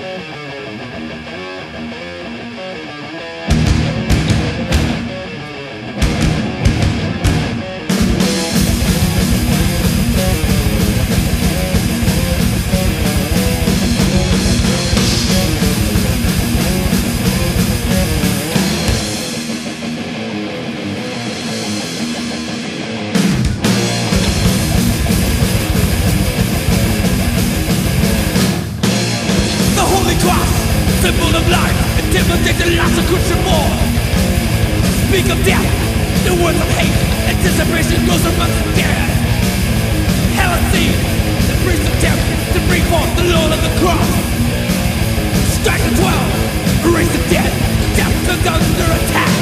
Symbol of life, intimidate the last of Christian more. Speak of death, the words of hate, anticipation goes amongst the dead. Heresy, the priest of death, to bring forth the Lord of the cross. Strike the 12, erase the dead, death comes under attack.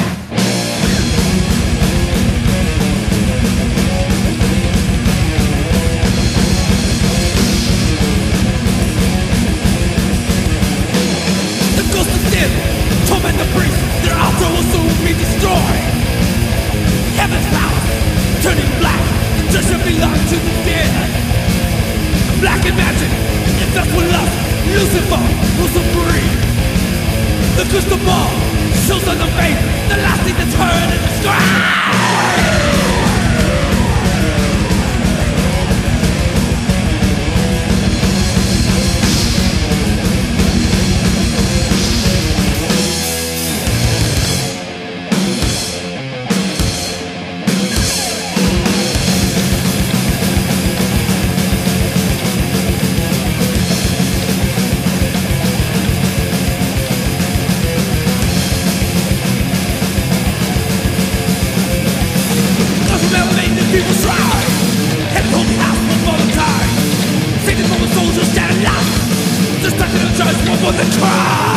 Torment the priest, their altar will soon be destroyed. Heaven's power, turning black, the judgment belongs to the dead. Blackened magic, infest with lust, Lucifer rules supreme. The crystal ball shows on the face, the last thing that's heard in the sky. People strive, head holy house before the time. Satan for the soldiers stand alive, distracted and judged one for the crime.